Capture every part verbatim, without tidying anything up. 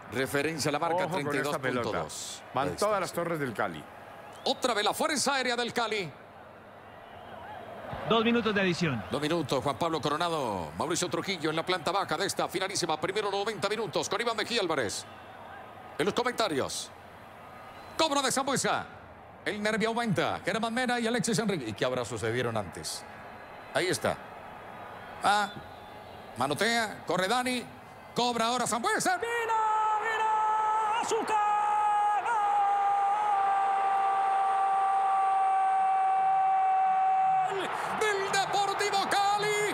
Referencia a la marca Ojo con treinta y dos esta punto pelota. dos. Van todas las torres del Cali. Otra vez la fuerza aérea del Cali. Dos minutos de adición. Dos minutos, Juan Pablo Coronado. Mauricio Trujillo en la planta baja de esta finalísima. Primero noventa minutos con Iván Mejía Álvarez. En los comentarios. Cobro de Sambuesa. El nervio aumenta. Germán Mena y Alexis Enrique. ¿Y qué habrá sucedieron antes? Ahí está. Ah, manotea, corre Dani. Cobra ahora Sambuesa. ¡Mira! ¡Mira! ¡Azúcar! Del Deportivo Cali.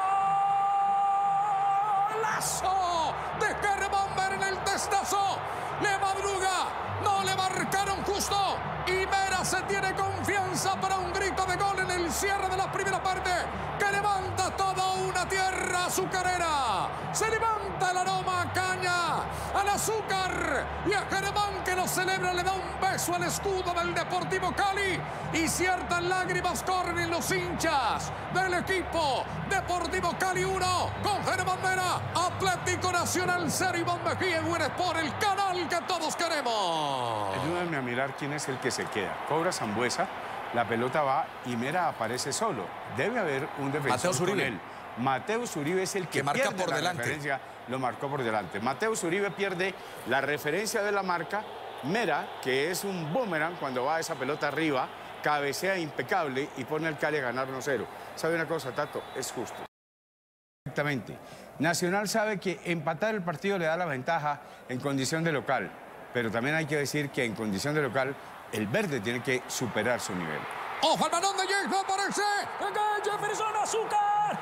¡Golazo de Germán Mena en el testazo! Le madruga. No le marcaron justo. Y Mera se tiene confianza para un grito de gol en el cierre de la primera parte. Que levanta toda una tierra azucarera. Se levanta el aroma a caña, al azúcar. Y a Germán, que lo celebra, le da un beso al escudo del Deportivo Cali. Y ciertas lágrimas corren en los hinchas del equipo. Deportivo Cali uno con Germán Mera. Atlético Nacional cero. Iván Mejía en Win Sport, el canal que todos queremos. Ayúdame a mirar quién es el que se queda. Cobra Sambuesa, la pelota va y Mera aparece solo. Debe haber un defensor Mateus con Uribe. él. Mateus Uribe es el que, Que marca pierde por la delante. referencia, lo marcó por delante. Mateus Uribe pierde la referencia de la marca. Mera, que es un boomerang cuando va esa pelota arriba, cabecea impecable y pone al Cali a ganar uno cero. ¿Sabe una cosa, Tato? Es justo. Exactamente. Nacional sabe que empatar el partido le da la ventaja en condición de local, pero también hay que decir que en condición de local el verde tiene que superar su nivel. ¡Ojo al balón de James! ¡No aparece! ¡Venga, Jefferson Azúcar!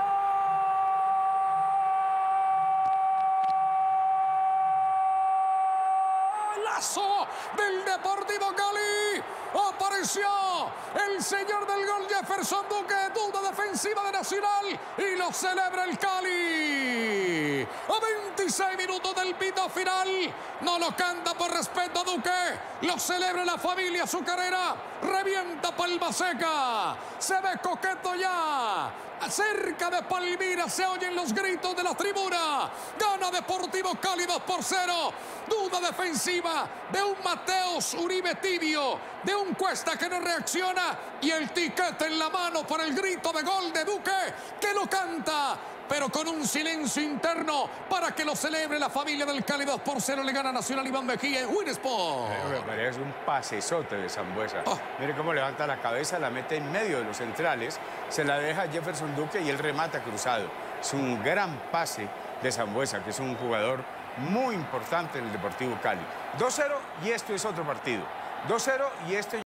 ¡Golazo del Deportivo Cali! Apareció el señor del gol, Jefferson Duque. Duda defensiva de Nacional y lo celebra el Cali. A veintiséis minutos del pito final. No lo canta por respeto a Duque. Lo celebra la familia azucarera. Revienta Palma Seca. Se ve coqueto ya. Cerca de Palmira se oyen los gritos de la tribuna. Gana Deportivo Cali dos por cero. Duda defensiva de un Mateus Uribe tibio, de un Cuesta que no reacciona y el tiquete en la mano por el grito de gol de Duque, que lo canta, pero con un silencio interno para que lo celebre la familia del Cali. Dos por cero le gana Nacional. Iván Mejía en Win Sport. Me parece un pasesote de Sambuesa. Oh. Mire cómo levanta la cabeza, la mete en medio de los centrales, se la deja a Jefferson Duque y él remata cruzado. Es un gran pase de Sambuesa, que es un jugador muy importante en el Deportivo Cali. dos cero y esto es otro partido. dos cero y esto